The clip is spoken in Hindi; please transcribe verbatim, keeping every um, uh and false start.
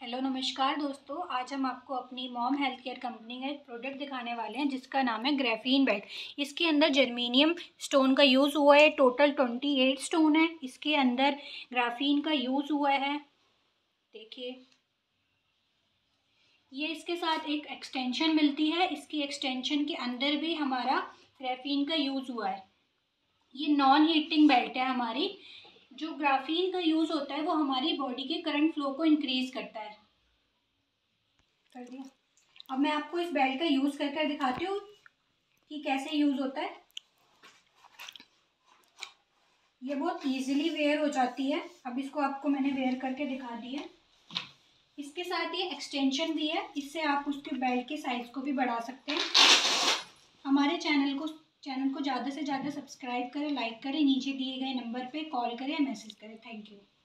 हेलो नमस्कार दोस्तों, आज हम आपको अपनी मॉम हेल्थ केयर कंपनी का एक प्रोडक्ट दिखाने वाले हैं जिसका नाम है ग्राफीन बेल्ट। इसके अंदर जर्मेनियम स्टोन का यूज़ हुआ है। टोटल अट्ठाईस स्टोन है इसके अंदर, ग्राफीन का यूज़ हुआ है। देखिए, ये इसके साथ एक एक्सटेंशन मिलती है। इसकी एक्सटेंशन के अंदर भी हमारा ग्राफीन का यूज़ हुआ है। ये नॉन हीटिंग बेल्ट है हमारी। जो ग्राफीन का यूज़ होता है वो हमारी बॉडी के करंट फ्लो को इंक्रीज करता है। कर दिया। अब मैं आपको इस बेल्ट का यूज़ करके दिखाती हूँ कि कैसे यूज़ होता है। ये बहुत इजीली वेयर हो जाती है। अब इसको आपको मैंने वेयर करके दिखा दी है। इसके साथ ये एक्सटेंशन भी है, इससे आप उसके बेल्ट के साइज को भी बढ़ा सकते हैं। हमारे चैनल को चैनल को ज़्यादा से ज़्यादा सब्सक्राइब करें, लाइक करें, नीचे दिए गए नंबर पे कॉल करें या मैसेज करें। Thank you.